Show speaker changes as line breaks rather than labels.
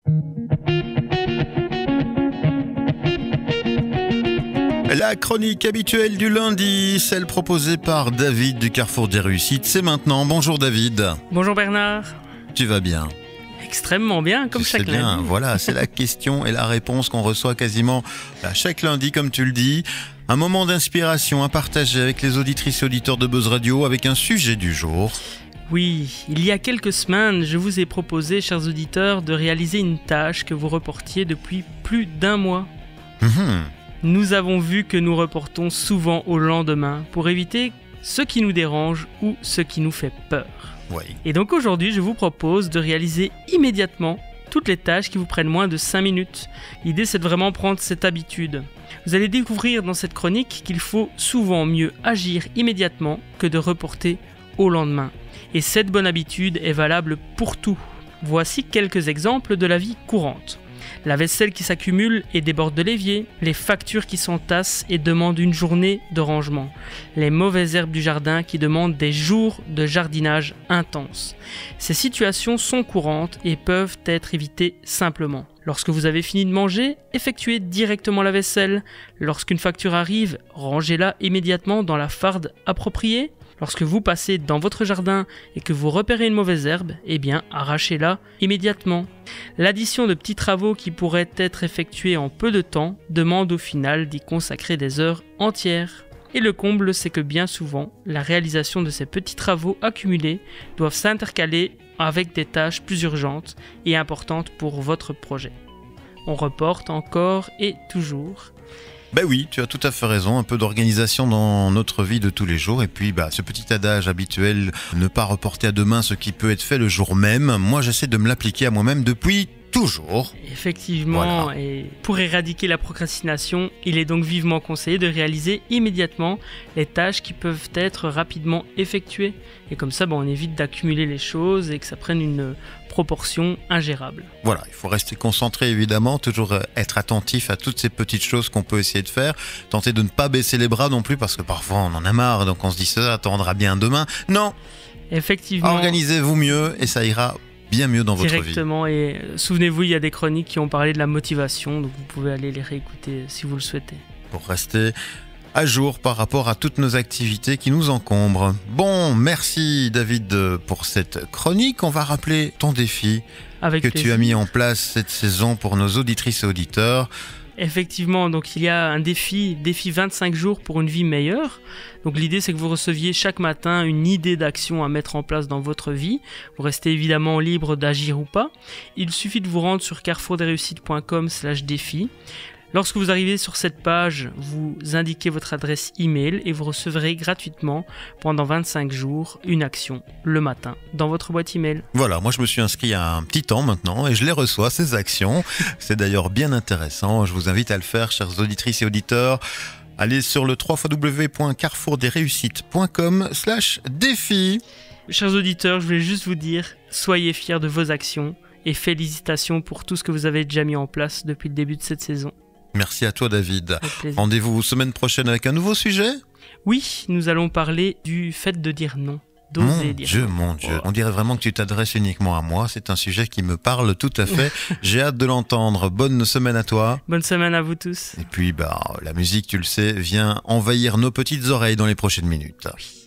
La chronique habituelle du lundi, celle proposée par David du Carrefour des Réussites, c'est maintenant. Bonjour David.
Bonjour Bernard.
Tu vas bien?
Extrêmement bien, comme chaque
bien,
lundi.
Voilà, c'est la question et la réponse qu'on reçoit quasiment chaque lundi, comme tu le dis. Un moment d'inspiration à partager avec les auditrices et auditeurs de Buzz Radio avec un sujet du jour.
Oui, il y a quelques semaines, je vous ai proposé, chers auditeurs, de réaliser une tâche que vous reportiez depuis plus d'1 mois. Nous avons vu que nous reportons souvent au lendemain pour éviter ce qui nous dérange ou ce qui nous fait peur.
Oui.
Et donc aujourd'hui, je vous propose de réaliser immédiatement toutes les tâches qui vous prennent moins de 5 minutes. L'idée, c'est de vraiment prendre cette habitude. Vous allez découvrir dans cette chronique qu'il faut souvent mieux agir immédiatement que de reporter au lendemain. Et cette bonne habitude est valable pour tout. Voici quelques exemples de la vie courante. La vaisselle qui s'accumule et déborde de l'évier, les factures qui s'entassent et demandent une journée de rangement, les mauvaises herbes du jardin qui demandent des jours de jardinage intense. Ces situations sont courantes et peuvent être évitées simplement. Lorsque vous avez fini de manger, effectuez directement la vaisselle. Lorsqu'une facture arrive, rangez-la immédiatement dans la farde appropriée. Lorsque vous passez dans votre jardin et que vous repérez une mauvaise herbe, eh bien arrachez-la immédiatement. L'addition de petits travaux qui pourraient être effectués en peu de temps demande au final d'y consacrer des heures entières. Et le comble, c'est que bien souvent, la réalisation de ces petits travaux accumulés doivent s'intercaler avec des tâches plus urgentes et importantes pour votre projet. On reporte encore et toujours.
Ben oui, tu as tout à fait raison, un peu d'organisation dans notre vie de tous les jours et puis ce petit adage habituel, ne pas reporter à demain ce qui peut être fait le jour même, moi j'essaie de me l'appliquer à moi-même depuis toujours.
Effectivement, voilà. Et pour éradiquer la procrastination, il est donc vivement conseillé de réaliser immédiatement les tâches qui peuvent être rapidement effectuées. Et comme ça, on évite d'accumuler les choses et que ça prenne une proportion ingérable.
Voilà, il faut rester concentré évidemment, toujours être attentif à toutes ces petites choses qu'on peut essayer de faire, tenter de ne pas baisser les bras non plus parce que parfois on en a marre, donc on se dit ça attendra bien demain. Non,
effectivement.
Organisez-vous mieux et ça ira bien mieux dans votre vie.
Directement, et souvenez-vous, il y a des chroniques qui ont parlé de la motivation, donc vous pouvez aller les réécouter si vous le souhaitez.
Pour rester à jour par rapport à toutes nos activités qui nous encombrent. Bon, merci David pour cette chronique. On va rappeler ton défi que tu as mis en place cette saison pour nos auditrices et auditeurs.
Effectivement, donc il y a un défi 25 jours pour une vie meilleure. Donc l'idée, c'est que vous receviez chaque matin une idée d'action à mettre en place dans votre vie. Vous restez évidemment libre d'agir ou pas. Il suffit de vous rendre sur carrefourdesreussites.com/défi. Lorsque vous arrivez sur cette page, vous indiquez votre adresse email et vous recevrez gratuitement pendant 25 jours une action le matin dans votre boîte email.
Voilà, moi je me suis inscrit à un petit temps maintenant et je les reçois, ces actions. C'est d'ailleurs bien intéressant. Je vous invite à le faire, chères auditrices et auditeurs. Allez sur le www.carrefourdesreussites.com/défi.
Chers auditeurs, je voulais juste vous dire, soyez fiers de vos actions et félicitations pour tout ce que vous avez déjà mis en place depuis le début de cette saison.
Merci à toi David. Rendez-vous semaine prochaine avec un nouveau sujet ?
Oui, nous allons parler du fait de dire non.
Mon Dieu. On dirait vraiment que tu t'adresses uniquement à moi. C'est un sujet qui me parle tout à fait. J'ai hâte de l'entendre. Bonne semaine à toi.
Bonne semaine à vous tous.
Et puis, la musique, tu le sais, vient envahir nos petites oreilles dans les prochaines minutes.
Oui.